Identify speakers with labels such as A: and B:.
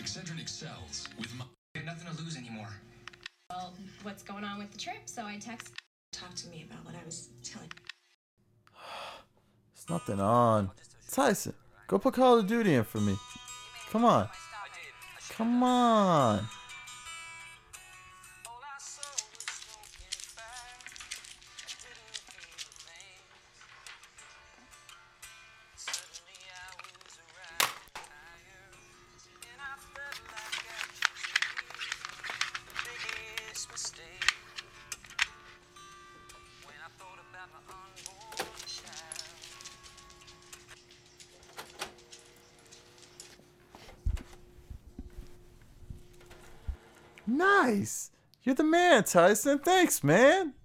A: Excedrin excels with my...
B: You have nothing to lose anymore.
C: Well, what's going on with the trip? So I text.
D: Talk to me about what I was telling.
E: There's nothing on. Tyson, go put Call of Duty in for me. Come on. Come on. Nice. You're the man, Tyson. Thanks, man.